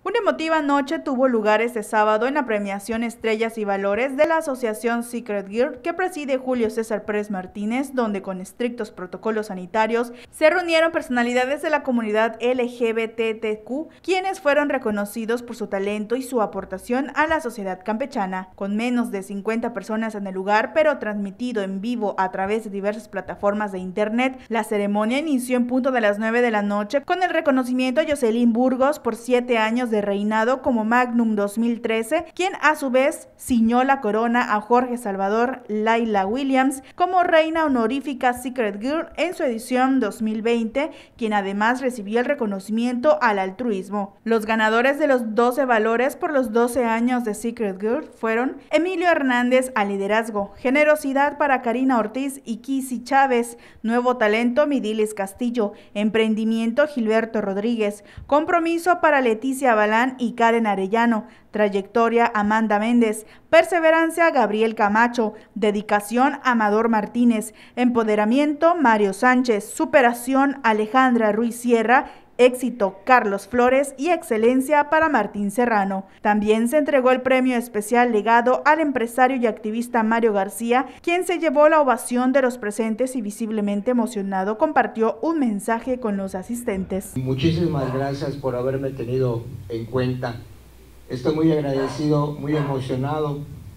Una emotiva noche tuvo lugar este sábado en la premiación Estrellas y Valores de la Asociación Secret Girl que preside Julio César Pérez Martínez, donde con estrictos protocolos sanitarios se reunieron personalidades de la comunidad LGBTQ, quienes fueron reconocidos por su talento y su aportación a la sociedad campechana. Con menos de 50 personas en el lugar, pero transmitido en vivo a través de diversas plataformas de internet, la ceremonia inició en punto de las 9 de la noche con el reconocimiento a Jocelyn Burgos por 7 años de reinado como Magnum 2013, quien a su vez ciñó la corona a Jorge Salvador Laila Williams como reina honorífica Secret Girl en su edición 2020, quien además recibió el reconocimiento al altruismo. Los ganadores de los 12 valores por los 12 años de Secret Girl fueron Emilio Hernández a liderazgo, generosidad para Karina Ortiz y Kisi Chávez, nuevo talento Midilis Castillo, emprendimiento Gilberto Rodríguez, compromiso para Leticia Balán y Karen Arellano, trayectoria Amanda Méndez, perseverancia Gabriel Camacho, dedicación Amador Martínez, empoderamiento Mario Sánchez, superación Alejandra Ruiz Sierra, éxito Carlos Flores y excelencia para Martín Serrano. También se entregó el premio especial legado al empresario y activista Mario García, quien se llevó la ovación de los presentes y visiblemente emocionado compartió un mensaje con los asistentes. Muchísimas gracias por haberme tenido en cuenta. Estoy muy agradecido, muy emocionado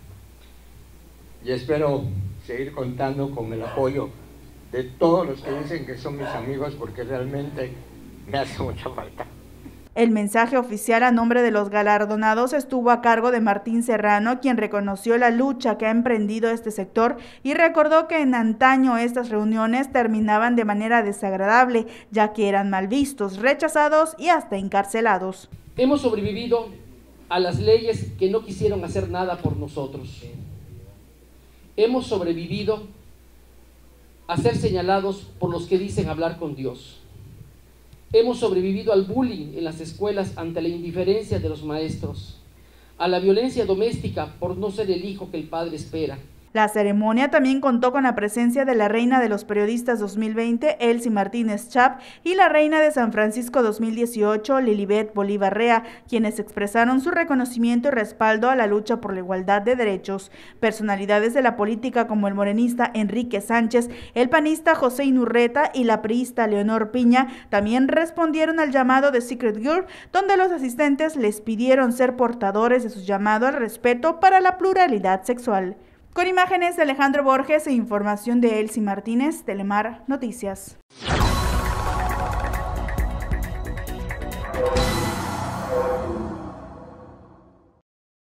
y espero seguir contando con el apoyo de todos los que dicen que son mis amigos, porque realmente me hace mucha falta. El mensaje oficial a nombre de los galardonados estuvo a cargo de Martín Serrano, quien reconoció la lucha que ha emprendido este sector y recordó que en antaño estas reuniones terminaban de manera desagradable, ya que eran mal vistos, rechazados y hasta encarcelados. Hemos sobrevivido a las leyes que no quisieron hacer nada por nosotros. Hemos sobrevivido a ser señalados por los que dicen hablar con Dios. Hemos sobrevivido al bullying en las escuelas ante la indiferencia de los maestros, a la violencia doméstica por no ser el hijo que el padre espera. La ceremonia también contó con la presencia de la Reina de los Periodistas 2020, Elsie Martínez Chap, y la Reina de San Francisco 2018, Lilibet Bolívar Rea, quienes expresaron su reconocimiento y respaldo a la lucha por la igualdad de derechos. Personalidades de la política como el morenista Enrique Sánchez, el panista José Inurreta y la priista Leonor Piña también respondieron al llamado de Secret Girl, donde los asistentes les pidieron ser portadores de su llamado al respeto para la pluralidad sexual. Con imágenes de Alejandro Borges e información de Elsie Martínez, Telemar Noticias.